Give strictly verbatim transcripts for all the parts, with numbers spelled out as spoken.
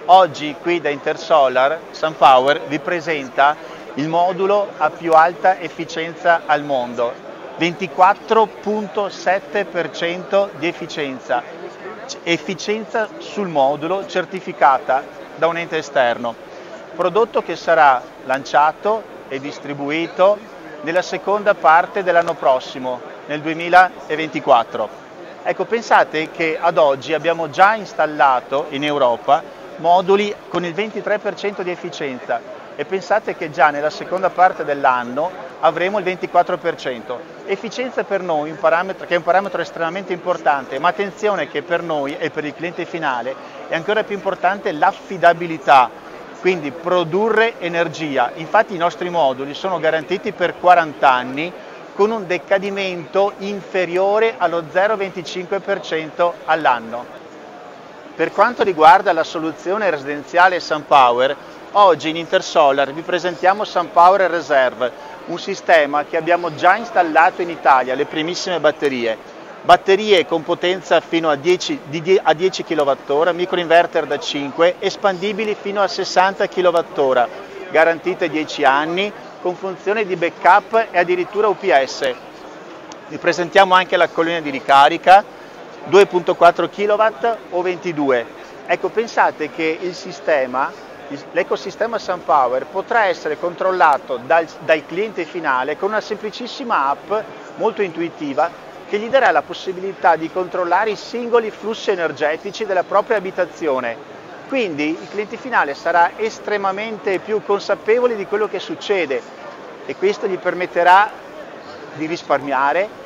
Oggi qui da Intersolar SunPower vi presenta il modulo a più alta efficienza al mondo, ventiquattro virgola sette per cento di efficienza, efficienza sul modulo certificata da un ente esterno, prodotto che sarà lanciato e distribuito nella seconda parte dell'anno prossimo, nel duemilaventiquattro. Ecco, pensate che ad oggi abbiamo già installato in Europa moduli con il ventitré per cento di efficienza e pensate che già nella seconda parte dell'anno avremo il ventiquattro per cento. Efficienza per noi un parametro, che è un parametro estremamente importante, ma attenzione che per noi e per il cliente finale è ancora più importante l'affidabilità, quindi produrre energia. Infatti i nostri moduli sono garantiti per quaranta anni con un decadimento inferiore allo zero virgola venticinque per cento all'anno. Per quanto riguarda la soluzione residenziale SunPower, oggi in Intersolar vi presentiamo SunPower Reserve, un sistema che abbiamo già installato in Italia, le primissime batterie. Batterie con potenza fino a dieci, a dieci chilowattora, microinverter da cinque, espandibili fino a sessanta chilowattora, garantite dieci anni, con funzione di backup e addirittura U P S. Vi presentiamo anche la collina di ricarica, due virgola quattro chilowatt o ventidue. Ecco, pensate che il sistema, l'ecosistema SunPower potrà essere controllato dal, dal cliente finale con una semplicissima app molto intuitiva che gli darà la possibilità di controllare i singoli flussi energetici della propria abitazione. Quindi il cliente finale sarà estremamente più consapevole di quello che succede e questo gli permetterà di risparmiare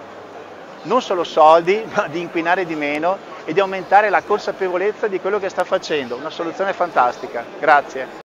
non solo soldi, ma di inquinare di meno e di aumentare la consapevolezza di quello che sta facendo. Una soluzione fantastica. Grazie.